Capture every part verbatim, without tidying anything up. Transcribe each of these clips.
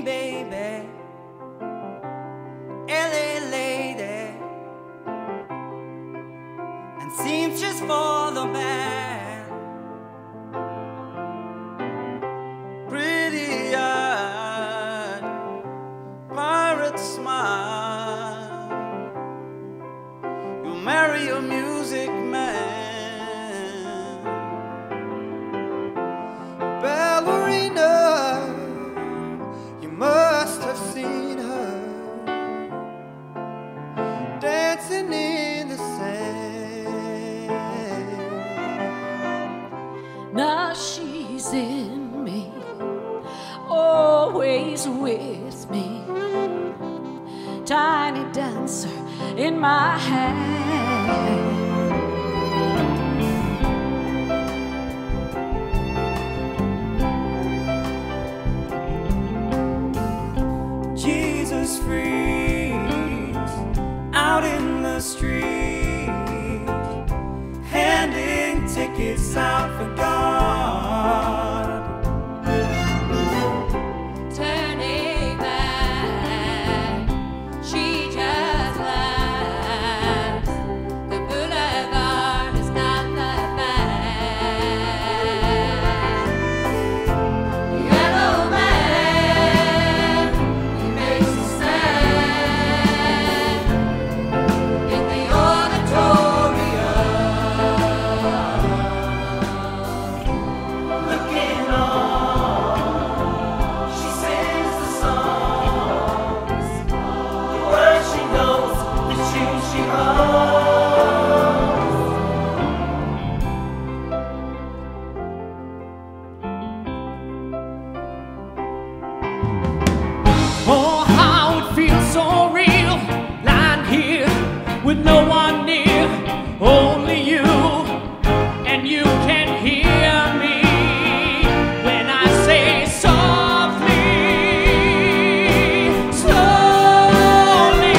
Jean, baby, L A lady, and seamstress for the band. Pretty-eyed pirate smile, you'll marry a music man. Ballerina, you must have seen her dancing in the sand. Now she's in me, always with me, tiny dancer in my hand. Jesus freaks out in the street, handing tickets out for God. Turning back, she just laughs. The boulevard is not that bad. Yellow man, he makes a stand in the auditorium. Looking on, she sings the songs, the words she knows, the tunes she hums. Oh, how it feels so real, lying here with no one near, only you, and you can hear me when I say softly, slowly.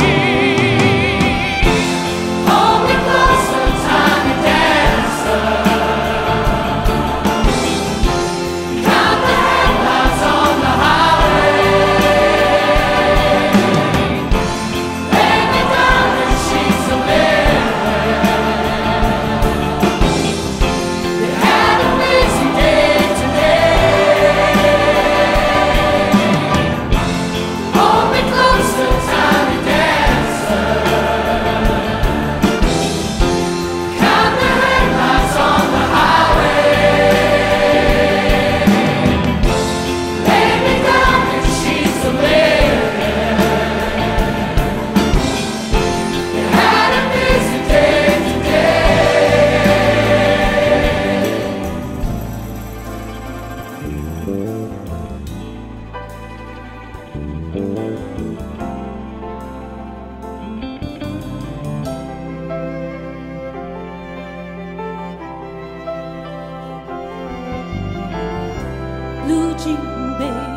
Hold me closer, tiny dancer. Count the headlights on the highway. Lay me down in sheets of linen. You had a busy day today. Hold me closer, tiny dancer. Count the headlights on the highway. Lay me down in sheets of linen. You had a busy day Blue jean, baby.